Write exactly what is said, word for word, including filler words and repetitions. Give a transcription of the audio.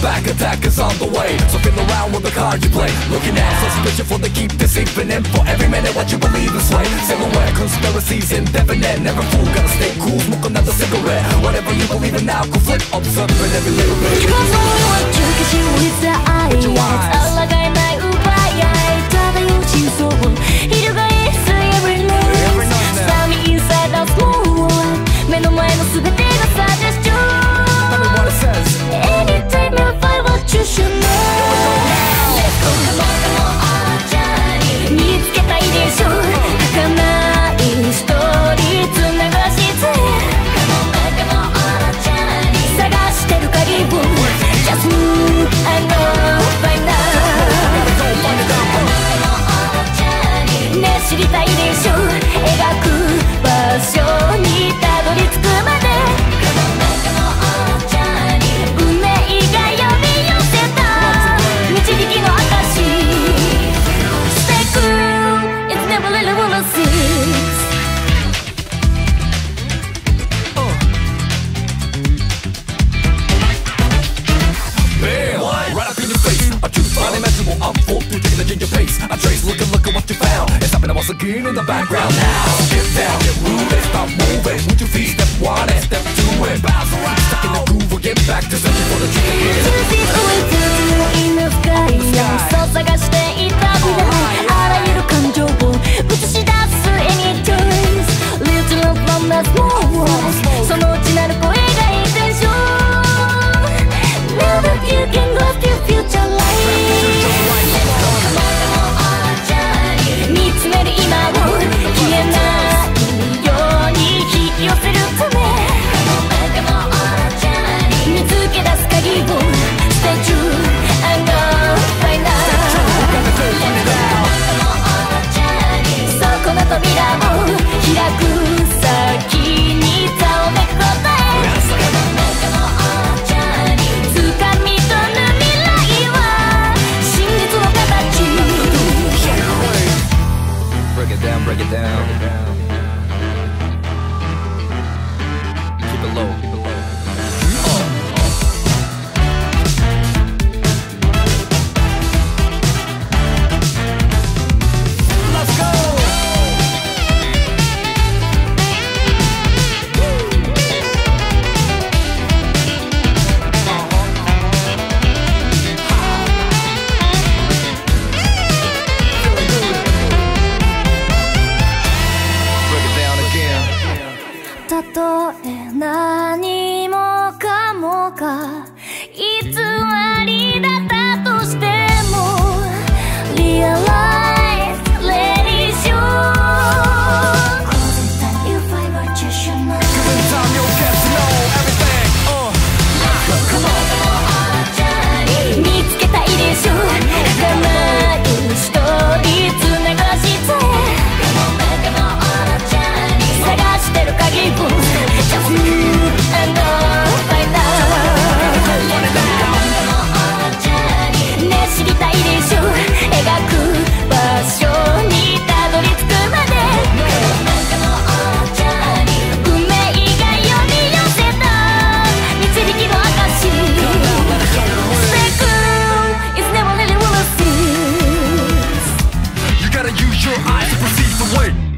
back attack is on the way. So feel around with the card you play. Looking at suspicion for they keep deceiving. And for every minute what you believe is right. Silhouette conspiracies indefinite. Never fool, gotta stay cool, smoke another cigarette. Whatever you believe in now, conflict, observe it every little bit. with the eyes 抗えない奪い合い漂う真相を翻す every night Stormy inside the small world 目の前の全てが suggestion Anytime you find what you should know Let's go, come on, come on, on a journey 見つけたいでしょ儚いストーリー繋がして Come on, come on, on a journey 探してる鍵を Just move, I know by now ね知りたいでしょ描く場所にたどり着くまで運命が呼び寄せた導きの証 Stay cool, it's never really what I see Unimaginable, I'm full through taking the ginger pace. I trace, look and look at what you found. It's happening once again in the background now. Get down, get rooted, stop moving. With your feet, step one and step two and bounce around. Stuck in the groove, we'll get back to searching for the truth again. Two feet away, two in the sky. そう探していた未来。あらゆる感情を映し出す any choice. Live to love from the small world. その内なる声がインテンション。Now that you can grasp your future life.見つめる今を消えないように引き寄せるため見つけ出す鍵を Stay true, I know right now そこの扉を開く先にざわめく答え掴み取る未来は真実の形 Break it down, break it down. Keep it low, keep it low. Uh, uh. Let's go. Break it down again. たとえ何もかもが偽りだったとしても Realize, let it show Cause in time you find what you should know Cause in time you'll get to know everything. Uh. Come on, come on, on a journey 見つけたいでしょ儚いストーリー繋がして Come on, come on, on a journey 探してる鍵を Just move and go right now ね知りたいでしょ描く場所にたどり着くまで運命が呼び寄せた導きの証 Stay cool, it's never really what I see You gotta use your eyes to perceive the way.